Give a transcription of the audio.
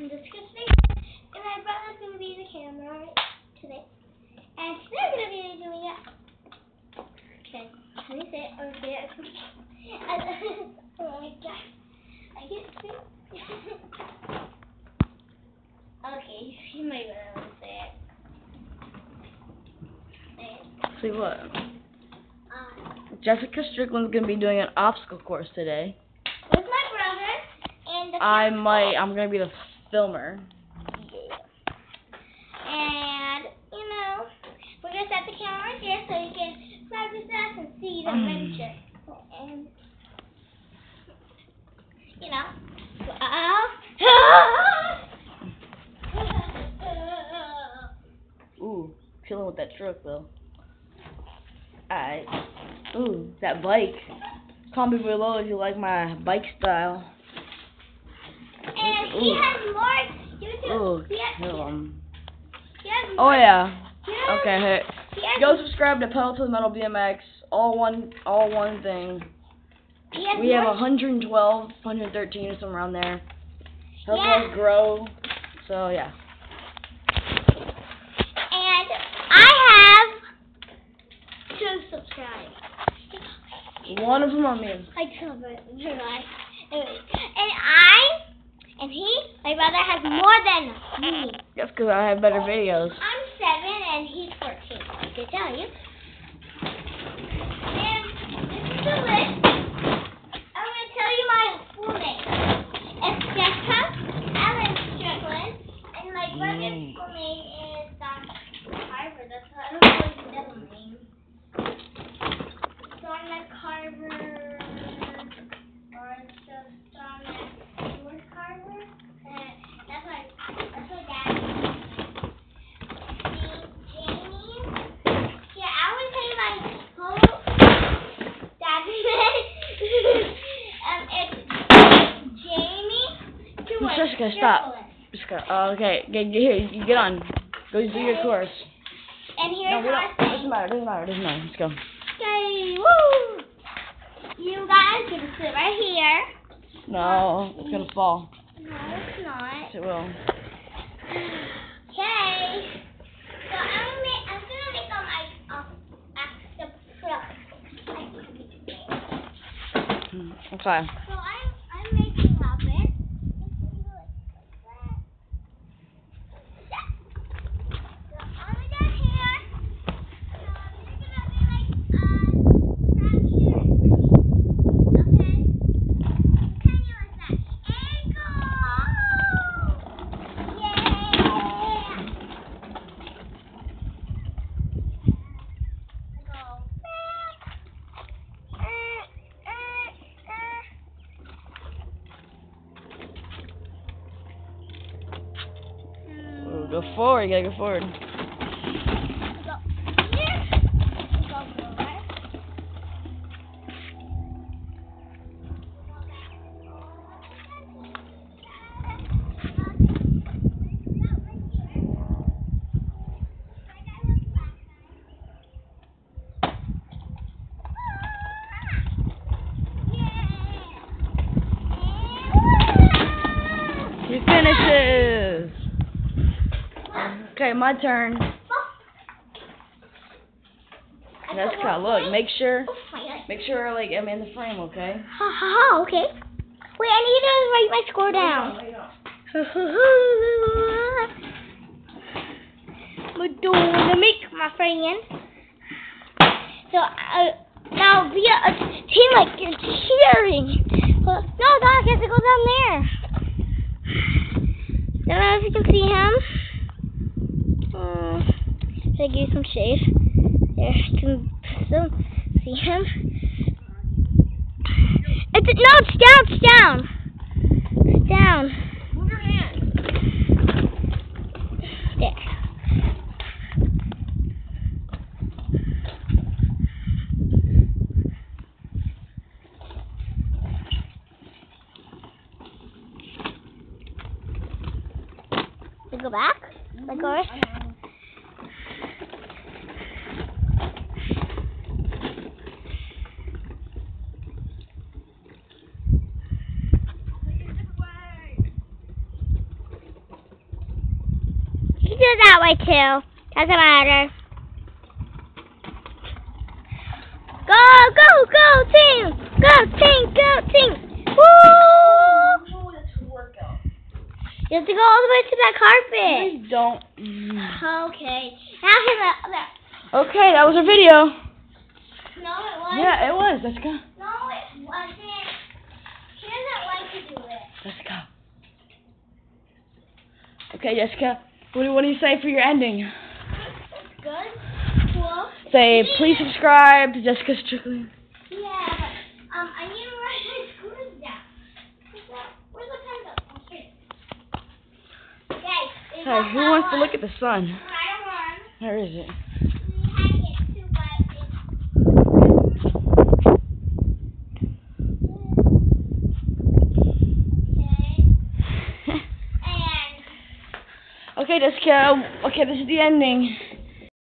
I'm just gonna say and my brother's gonna be the camera today. And they're gonna be doing it. Okay, let me say it. Oh my god. I can't see. Okay, you might want to say it. See what? Jessica Strickland's gonna be doing an obstacle course today. With my brother and the I'm gonna be the filmer. And we're gonna set the camera right there so you can practice us and see the adventure. And Ooh, chilling with that truck though. Alright. Ooh, that bike. Comment below if you like my bike style. And he has more YouTube. Ooh, More, oh yeah. Okay, hey. Go Go subscribe to Pedal to the Metal BMX. All one thing. We have 112, 113 or somewhere around there. Help us grow. So yeah. And I have 2 subscribers. One of them on me. I covered July. And my brother has more than me. That's because I have better videos. I'm 7 and he's 14. To tell you. And this is the list. I'm going to tell you my full name. It's Jessica Ellen Strickland. And my brother's full name is Carver. That's what I don't know his middle name. Donald Carver. Or it's just Donald George Carver. That's my dad's name. Jamie. Yeah, I would say my whole dad's name. It's Jamie. Jessica, stop. Jessica, okay, here, you get on. Go do your course. And here's No, our thing. doesn't matter. Let's go. Okay, woo! You guys can sit right here. No, it's gonna fall. No, it's not. Yes, it will. Okay. So I'm gonna make Okay. So I'm making up it. So I'm down here. So you're gonna be like fracture. Okay. Can you use that? Ankle. Go forward, you gotta go forward. He finishes. Okay, my turn. Jessica, look, make sure, like, I'm in the frame, okay? Okay. Wait, I need to write my score down. I'm gonna make my friend. So, now we are a team like cheering. No, Doc has to go down there. I don't know if you can see him. Should I give you some shade? There, you can see him. It's down. It's down. Move your hand. There. We go back? Like ours? it that way too. Doesn't matter. Go team! Go team! Go team! Woo! Oh, that's a workout. You have to go all the way to that carpet. Please don't. Okay. Now Okay, that was our video. no, it wasn't. Yeah, it was. Let's go. No, it wasn't. She doesn't like to do it. Let's go. Okay, Jessica, what do you say for your ending? Good. Cool. Say, please subscribe to Jessica Strickland. Yeah, but I need to write my scooters down. Where's the pencil? Okay. Okay. Hey, who wants to look at the sun? I Where is it? Okay, Jessica. Okay, this is the ending.